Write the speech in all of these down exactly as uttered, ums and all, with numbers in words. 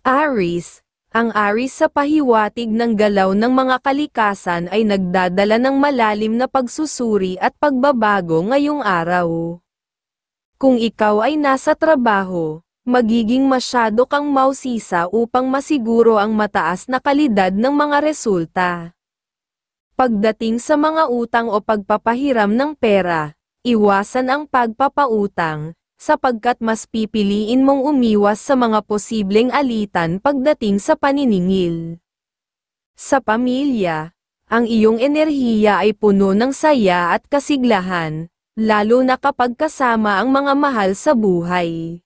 Aries, ang Aries sa pahiwatig ng galaw ng mga kalikasan ay nagdadala ng malalim na pagsusuri at pagbabago ngayong araw. Kung ikaw ay nasa trabaho, magiging masyado kang mausisa upang masiguro ang mataas na kalidad ng mga resulta. Pagdating sa mga utang o pagpapahiram ng pera, iwasan ang pagpapautang, sapagkat mas pipiliin mong umiwas sa mga posibleng alitan pagdating sa paniningil. Sa pamilya, ang iyong enerhiya ay puno ng saya at kasiglahan, lalo na kapag kasama ang mga mahal sa buhay.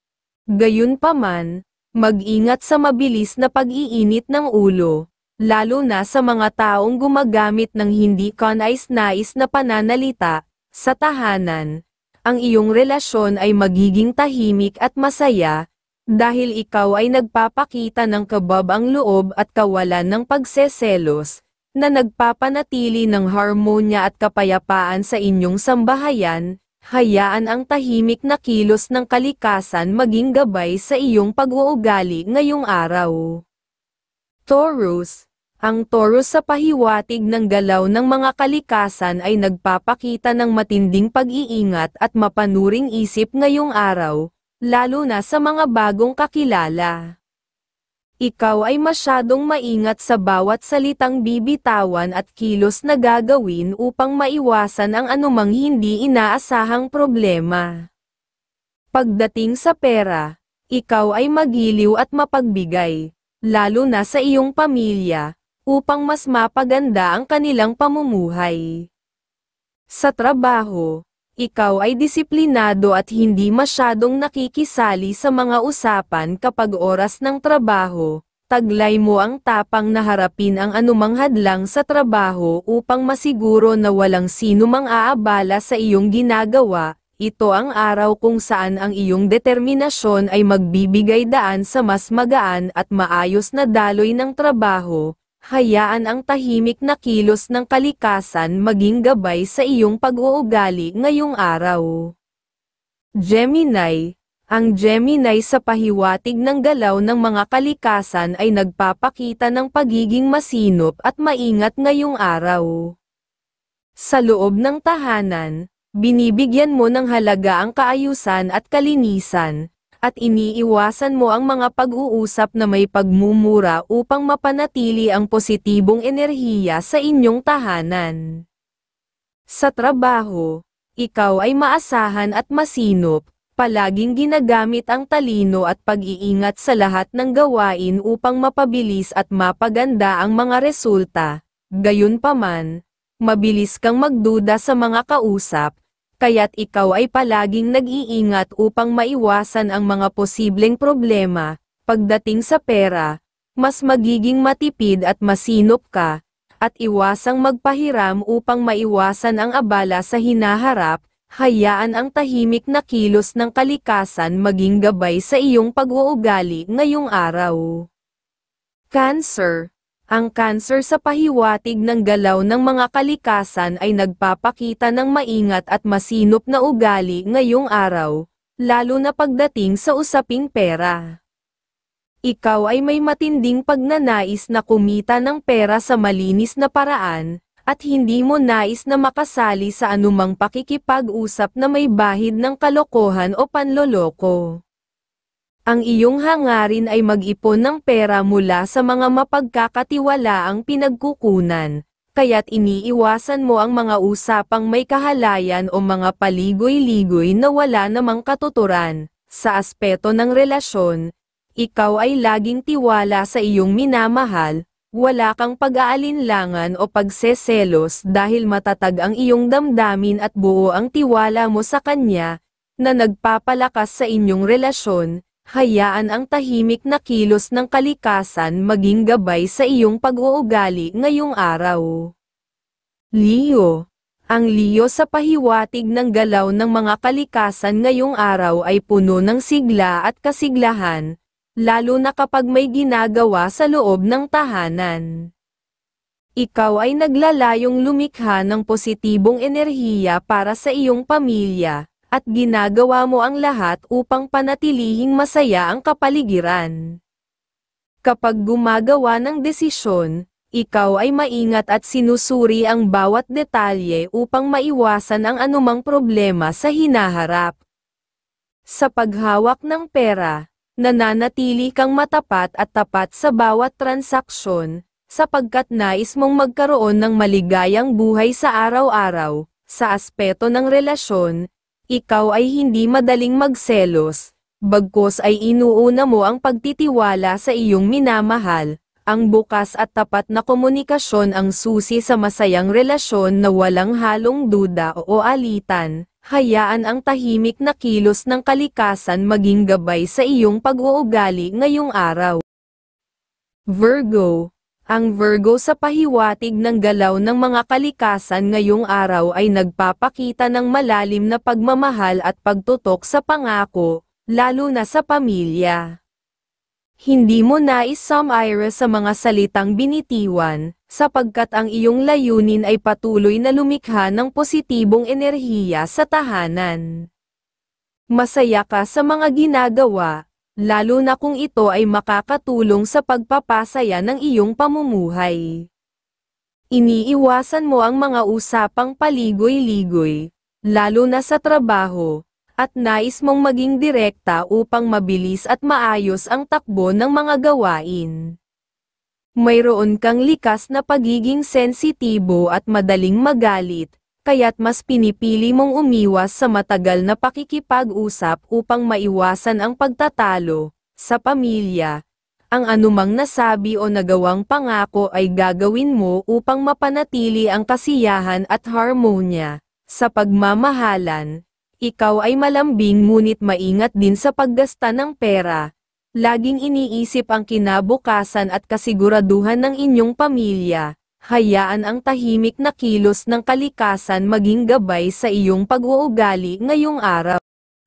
Gayunpaman, mag-ingat sa mabilis na pag-iinit ng ulo, lalo na sa mga taong gumagamit ng hindi kanais-nais na pananalita. Sa tahanan, ang iyong relasyon ay magiging tahimik at masaya, dahil ikaw ay nagpapakita ng kababang loob at kawalan ng pagseselos, na nagpapanatili ng harmonya at kapayapaan sa inyong sambahayan. Hayaan ang tahimik na kilos ng kalikasan maging gabay sa iyong pag-uugali ngayong araw. Taurus, ang Taurus sa pahiwatig ng galaw ng mga kalikasan ay nagpapakita ng matinding pag-iingat at mapanuring isip ngayong araw, lalo na sa mga bagong kakilala. Ikaw ay masyadong maingat sa bawat salitang bibitawan at kilos na gagawin upang maiwasan ang anumang hindi inaasahang problema. Pagdating sa pera, ikaw ay magiliw at mapagbigay, lalo na sa iyong pamilya, upang mas mapaganda ang kanilang pamumuhay. Sa trabaho, ikaw ay disiplinado at hindi masyadong nakikisali sa mga usapan kapag oras ng trabaho. Taglay mo ang tapang na harapin ang anumang hadlang sa trabaho upang masiguro na walang sino mang aabala sa iyong ginagawa. Ito ang araw kung saan ang iyong determinasyon ay magbibigay daan sa mas magaan at maayos na daloy ng trabaho. Hayaan ang tahimik na kilos ng kalikasan maging gabay sa iyong pag-uugali ngayong araw. Gemini, ang Gemini sa pahiwatig ng galaw ng mga kalikasan ay nagpapakita ng pagiging masinop at maingat ngayong araw. Sa loob ng tahanan, binibigyan mo ng halaga ang kaayusan at kalinisan, at iniiwasan mo ang mga pag-uusap na may pagmumura upang mapanatili ang positibong enerhiya sa inyong tahanan. Sa trabaho, ikaw ay maasahan at masinop, palaging ginagamit ang talino at pag-iingat sa lahat ng gawain upang mapabilis at mapaganda ang mga resulta. Gayunpaman, mabilis kang magduda sa mga kausap, kaya't ikaw ay palaging nag-iingat upang maiwasan ang mga posibleng problema. Pagdating sa pera, mas magiging matipid at masinop ka, at iwasang magpahiram upang maiwasan ang abala sa hinaharap. Hayaan ang tahimik na kilos ng kalikasan maging gabay sa iyong pag-uugali ngayong araw. Cancer, ang Cancer sa pahiwatig ng galaw ng mga kalikasan ay nagpapakita ng maingat at masinop na ugali ngayong araw, lalo na pagdating sa usaping pera. Ikaw ay may matinding pagnanais na kumita ng pera sa malinis na paraan, at hindi mo nais na makasali sa anumang pakikipag-usap na may bahid ng kalokohan o panloloko. Ang iyong hangarin ay mag-ipon ng pera mula sa mga mapagkakatiwalaang pinagkukunan, kaya't iniiwasan mo ang mga usapang may kahalayan o mga paligoy-ligoy na wala namang katuturan. Sa aspeto ng relasyon, ikaw ay laging tiwala sa iyong minamahal, wala kang pag-aalinlangan o pagseselos dahil matatag ang iyong damdamin at buo ang tiwala mo sa kanya, na nagpapalakas sa inyong relasyon. Hayaan ang tahimik na kilos ng kalikasan maging gabay sa iyong pag-uugali ngayong araw. Leo, ang Leo sa pahiwatig ng galaw ng mga kalikasan ngayong araw ay puno ng sigla at kasiglahan, lalo na kapag may ginagawa sa loob ng tahanan. Ikaw ay naglalayong lumikha ng positibong enerhiya para sa iyong pamilya, at ginagawa mo ang lahat upang panatilihing masaya ang kapaligiran. Kapag gumagawa ng desisyon, ikaw ay maingat at sinusuri ang bawat detalye upang maiwasan ang anumang problema sa hinaharap. Sa paghawak ng pera, nananatili kang matapat at tapat sa bawat transaksyon, sapagkat nais mong magkaroon ng maligayang buhay sa araw-araw. Sa aspeto ng relasyon, ikaw ay hindi madaling magselos, bagkus ay inuuna mo ang pagtitiwala sa iyong minamahal. Ang bukas at tapat na komunikasyon ang susi sa masayang relasyon na walang halong duda o alitan. Hayaan ang tahimik na kilos ng kalikasan maging gabay sa iyong pag-uugali ngayong araw. Virgo. Ang Virgo sa pahiwatig ng galaw ng mga kalikasan ngayong araw ay nagpapakita ng malalim na pagmamahal at pagtutok sa pangako, lalo na sa pamilya. Hindi mo nais sumire sa mga salitang binitiwan, sapagkat ang iyong layunin ay patuloy na lumikha ng positibong enerhiya sa tahanan. Masaya ka sa mga ginagawa, lalo na kung ito ay makakatulong sa pagpapasaya ng iyong pamumuhay. Iniiwasan mo ang mga usapang paligoy-ligoy, lalo na sa trabaho, at nais mong maging direkta upang mabilis at maayos ang takbo ng mga gawain. Mayroon kang likas na pagiging sensitibo at madaling magalit, kaya't mas pinipili mong umiwas sa matagal na pakikipag-usap upang maiwasan ang pagtatalo. Sa pamilya, ang anumang nasabi o nagawang pangako ay gagawin mo upang mapanatili ang kasiyahan at harmonya. Sa pagmamahalan, ikaw ay malambing ngunit maingat din sa paggasta ng pera. Laging iniisip ang kinabukasan at kasiguraduhan ng inyong pamilya. Hayaan ang tahimik na kilos ng kalikasan maging gabay sa iyong pag-uugali ngayong araw.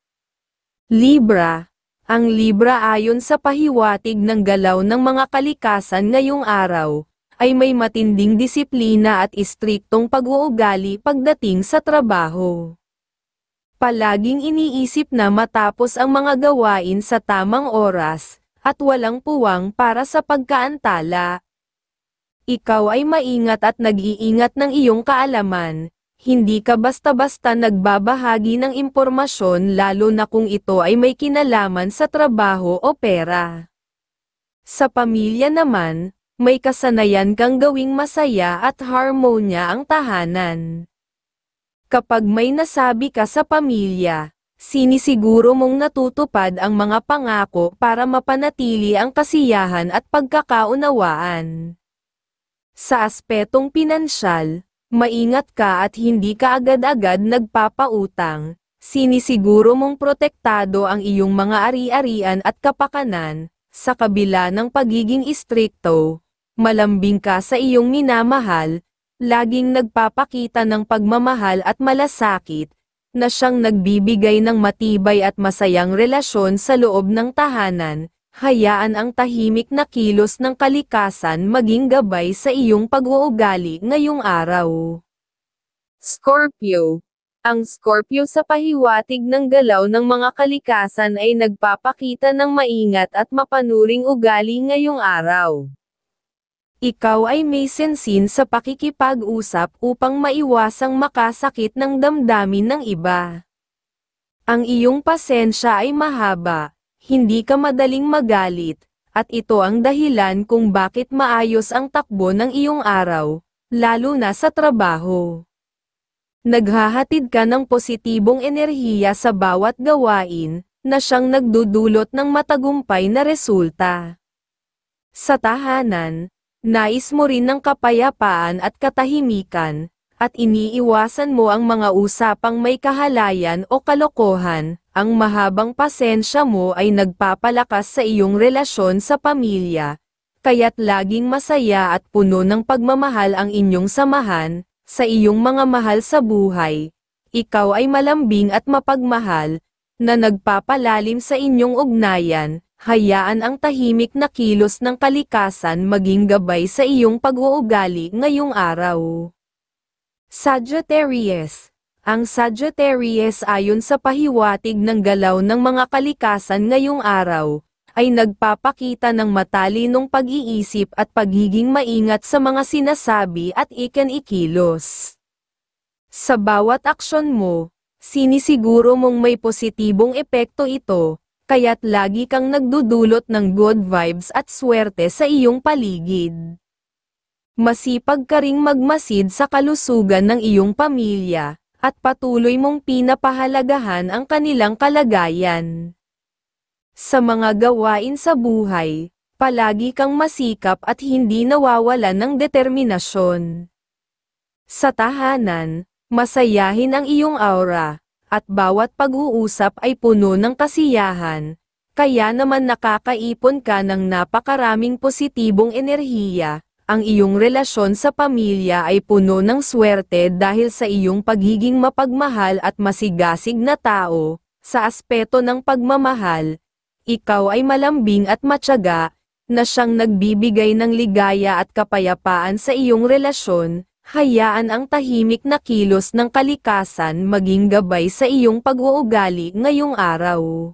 Libra. Ang Libra ayon sa pahiwatig ng galaw ng mga kalikasan ngayong araw, ay may matinding disiplina at istriktong pag-uugali pagdating sa trabaho. Palaging iniisip na matapos ang mga gawain sa tamang oras, at walang puwang para sa pagkaantala. Ikaw ay maingat at nag-iingat ng iyong kaalaman, hindi ka basta-basta nagbabahagi ng impormasyon lalo na kung ito ay may kinalaman sa trabaho o pera. Sa pamilya naman, may kasanayan kang gawing masaya at harmonya ang tahanan. Kapag may nasabi ka sa pamilya, sinisiguro mong natutupad ang mga pangako para mapanatili ang kasiyahan at pagkakaunawaan. Sa aspetong pinansyal, maingat ka at hindi ka agad-agad nagpapautang, sinisiguro mong protektado ang iyong mga ari-arian at kapakanan, sa kabila ng pagiging istrikto, malambing ka sa iyong minamahal, laging nagpapakita ng pagmamahal at malasakit, na siyang nagbibigay ng matibay at masayang relasyon sa loob ng tahanan. Hayaan ang tahimik na kilos ng kalikasan maging gabay sa iyong pag-uugali ngayong araw. Scorpio. Ang Scorpio sa pahiwatig ng galaw ng mga kalikasan ay nagpapakita ng maingat at mapanuring ugali ngayong araw. Ikaw ay may sensin sa pakikipag-usap upang maiwasang makasakit ng damdamin ng iba. Ang iyong pasensya ay mahaba, hindi ka madaling magalit, at ito ang dahilan kung bakit maayos ang takbo ng iyong araw, lalo na sa trabaho. Naghahatid ka ng positibong enerhiya sa bawat gawain, na siyang nagdudulot ng matagumpay na resulta. Sa tahanan, nais mo rin ng kapayapaan at katahimikan, at iniiwasan mo ang mga usapang may kahalayan o kalokohan. Ang mahabang pasensya mo ay nagpapalakas sa iyong relasyon sa pamilya, kaya't laging masaya at puno ng pagmamahal ang inyong samahan. Sa iyong mga mahal sa buhay, ikaw ay malambing at mapagmahal, na nagpapalalim sa inyong ugnayan. Hayaan ang tahimik na kilos ng kalikasan maging gabay sa iyong pag-uugali ngayong araw. Sagittarius. Ang Sagittarius ayon sa pahiwatig ng galaw ng mga kalikasan ngayong araw, ay nagpapakita ng matalinong pag-iisip at pagiging maingat sa mga sinasabi at ikinikilos. Sa bawat aksyon mo, sinisiguro mong may positibong epekto ito, kaya't lagi kang nagdudulot ng good vibes at swerte sa iyong paligid. Masipag ka ring magmasid sa kalusugan ng iyong pamilya, at patuloy mong pinapahalagahan ang kanilang kalagayan. Sa mga gawain sa buhay, palagi kang masikap at hindi nawawalan ng determinasyon. Sa tahanan, masayahin ang iyong aura, at bawat pag-uusap ay puno ng kasiyahan, kaya naman nakakaipon ka ng napakaraming positibong enerhiya. Ang iyong relasyon sa pamilya ay puno ng swerte dahil sa iyong pagiging mapagmahal at masigasig na tao. Sa aspeto ng pagmamahal, ikaw ay malambing at matyaga, na siyang nagbibigay ng ligaya at kapayapaan sa iyong relasyon. Hayaan ang tahimik na kilos ng kalikasan maging gabay sa iyong pag-uugali ngayong araw.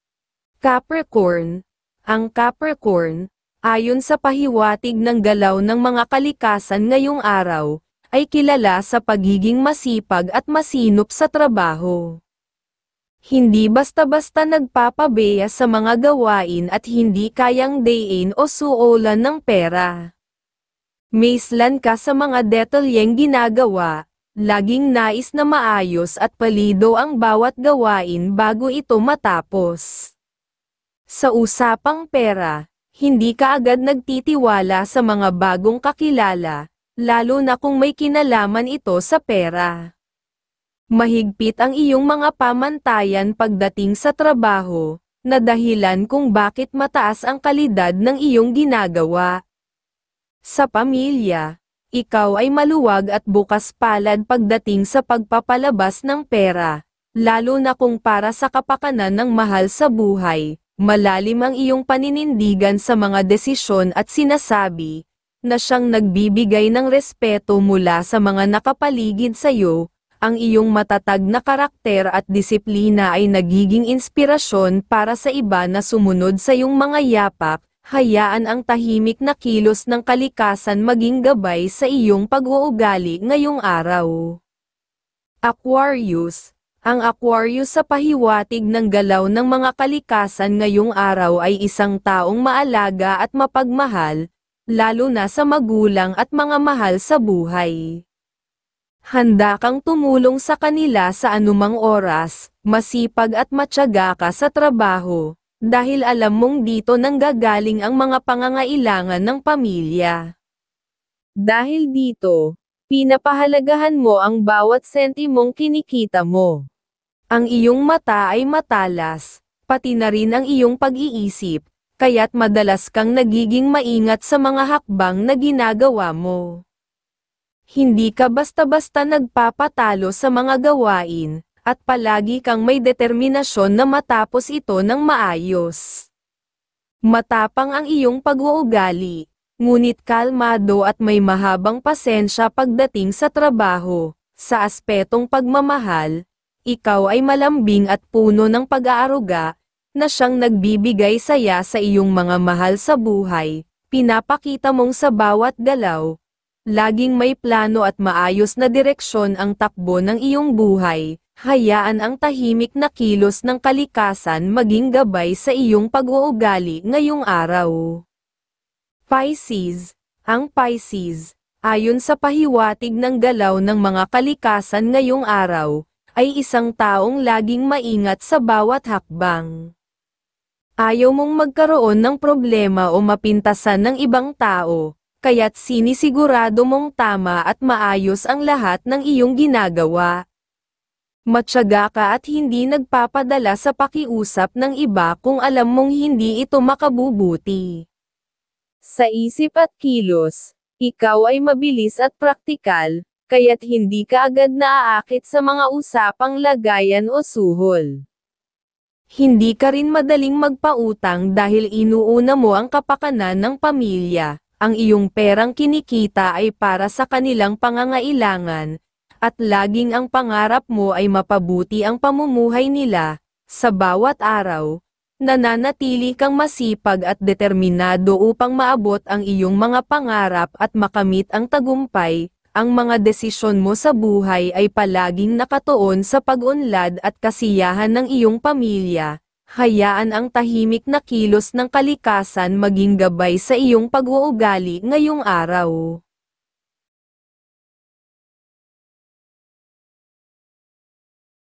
Capricorn. Ang Capricorn, ayon sa pahiwatig ng galaw ng mga kalikasan ngayong araw, ay kilala sa pagiging masipag at masinop sa trabaho. Hindi basta-basta nagpapabeya sa mga gawain at hindi kayang dayin o suolan ng pera. Maislan ka sa mga detalyeng ginagawa, laging nais na maayos at palido ang bawat gawain bago ito matapos. Sa usapang pera, hindi ka agad nagtitiwala sa mga bagong kakilala, lalo na kung may kinalaman ito sa pera. Mahigpit ang iyong mga pamantayan pagdating sa trabaho, na dahilan kung bakit mataas ang kalidad ng iyong ginagawa. Sa pamilya, ikaw ay maluwag at bukas palad pagdating sa pagpapalabas ng pera, lalo na kung para sa kapakanan ng mahal sa buhay. Malalim ang iyong paninindigan sa mga desisyon at sinasabi, na siyang nagbibigay ng respeto mula sa mga nakapaligid sa iyo. Ang iyong matatag na karakter at disiplina ay nagiging inspirasyon para sa iba na sumunod sa iyong mga yapak. Hayaan ang tahimik na kilos ng kalikasan maging gabay sa iyong pag-uugali ngayong araw. Aquarius. Ang Aquarius sa pahiwatig ng galaw ng mga kalikasan ngayong araw ay isang taong maalaga at mapagmahal, lalo na sa magulang at mga mahal sa buhay. Handa kang tumulong sa kanila sa anumang oras, masipag at matyaga ka sa trabaho, dahil alam mong dito nanggagaling ang mga pangangailangan ng pamilya. Dahil dito, pinapahalagahan mo ang bawat sentimong kinikita mo. Ang iyong mata ay matalas, pati na rin ang iyong pag-iisip, kaya't madalas kang nagiging maingat sa mga hakbang na ginagawa mo. Hindi ka basta-basta nagpapatalo sa mga gawain, at palagi kang may determinasyon na matapos ito ng maayos. Matapang ang iyong pag-uugali, ngunit kalmado at may mahabang pasensya pagdating sa trabaho. Sa aspetong pagmamahal, ikaw ay malambing at puno ng pag-aaruga, na siyang nagbibigay saya sa iyong mga mahal sa buhay. Pinapakita mong sa bawat galaw, laging may plano at maayos na direksyon ang takbo ng iyong buhay. Hayaan ang tahimik na kilos ng kalikasan maging gabay sa iyong pag-uugali ngayong araw. Pisces. Ang Pisces, ayon sa pahiwatig ng galaw ng mga kalikasan ngayong araw, ay isang taong laging maingat sa bawat hakbang. Ayaw mong magkaroon ng problema o mapintasan ng ibang tao, kaya't sinisigurado mong tama at maayos ang lahat ng iyong ginagawa. Matyaga ka at hindi nagpapadala sa pakiusap ng iba kung alam mong hindi ito makabubuti. Sa isip at kilos, ikaw ay mabilis at praktikal, kaya't hindi ka agad naaakit sa mga usapang lagayan o suhol. Hindi ka rin madaling magpautang dahil inuuna mo ang kapakanan ng pamilya. Ang iyong perang kinikita ay para sa kanilang pangangailangan, at laging ang pangarap mo ay mapabuti ang pamumuhay nila. Sa bawat araw, nananatili kang masipag at determinado upang maabot ang iyong mga pangarap at makamit ang tagumpay, ang mga desisyon mo sa buhay ay palaging nakatuon sa pag-unlad at kasiyahan ng iyong pamilya. Hayaan ang tahimik na kilos ng kalikasan maging gabay sa iyong pag-uugali ngayong araw.